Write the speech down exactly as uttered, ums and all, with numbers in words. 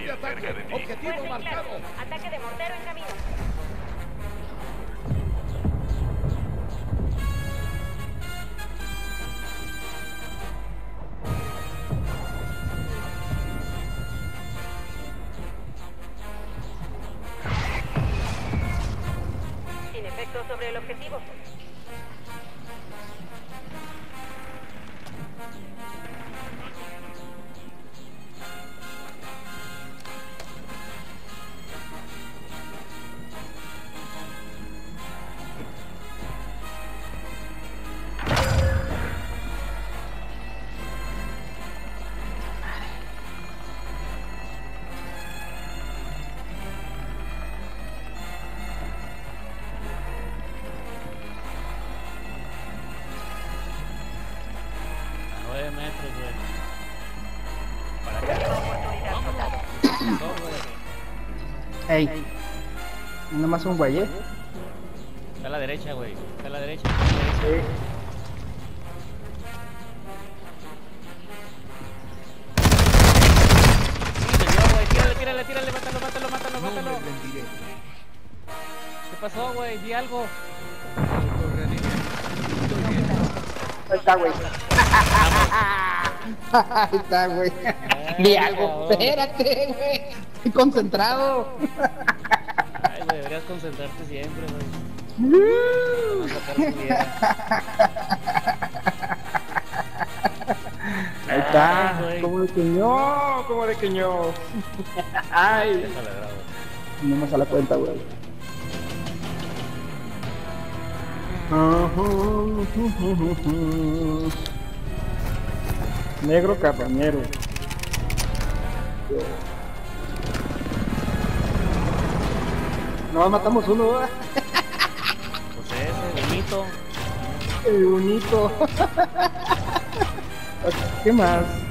de ataque. Objetivo marcado. Ataque de mortero en camino. Sin efecto sobre el objetivo. nueve metros, güey. Para acá. No, güey. Ey. Nomás un güey, eh. Está a la derecha, güey. Está a la derecha. Sí. Se dio, güey. Tírale, tírale, tírale. Mátalo, mátalo, mátalo, No me mátalo. rendiré. ¿Qué pasó, güey? Di algo. Ahí está, güey. Ahí está, güey. Di algo. Espérate, güey. Estoy concentrado. Ay, güey, deberías concentrarte siempre, güey. No sacar su vida. Ahí está. Ay, güey. Como de queñó, como de queñó. Ay. Déjala, grabo. No me sale la cuenta, güey. Negro cabañero. No, matamos uno, ¿verdad? Pues ese, bonito. Qué bonito. ¿Qué más?